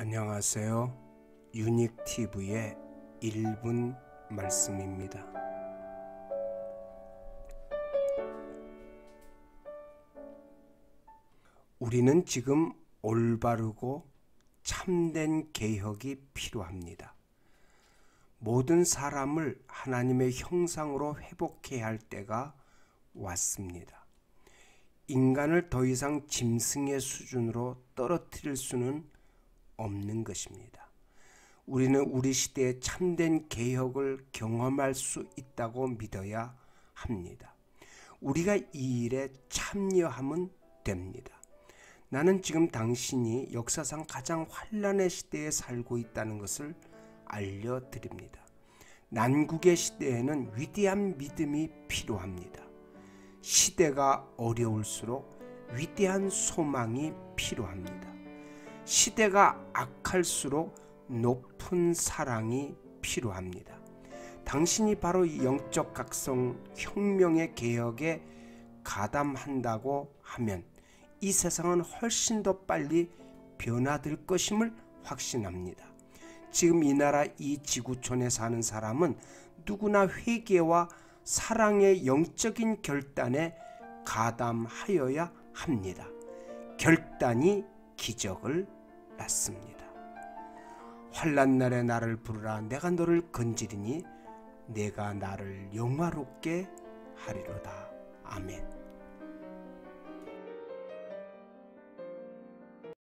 안녕하세요. 유닉TV의 1분 말씀입니다. 우리는 지금 올바르고 참된 개혁이 필요합니다. 모든 사람을 하나님의 형상으로 회복해야 할 때가 왔습니다. 인간을 더 이상 짐승의 수준으로 떨어뜨릴 수는 없는 것입니다. 우리는 우리 시대의 참된 개혁을 경험할 수 있다고 믿어야 합니다. 우리가 이 일에 참여하면 됩니다. 나는 지금 당신이 역사상 가장 환난의 시대에 살고 있다는 것을 알려드립니다. 난국의 시대에는 위대한 믿음이 필요합니다. 시대가 어려울수록 위대한 소망이 필요합니다. 시대가 악할수록 높은 사랑이 필요합니다. 당신이 바로 이 영적 각성 혁명의 개혁에 가담한다고 하면 이 세상은 훨씬 더 빨리 변화될 것임을 확신합니다. 지금 이 나라 이 지구촌에 사는 사람은 누구나 회개와 사랑의 영적인 결단에 가담하여야 합니다. 결단이 기적을 낳습니다. 환난 날에 나를 부르라. 내가 너를 건지리니 내가 나를 영화롭게 하리로다. 아멘.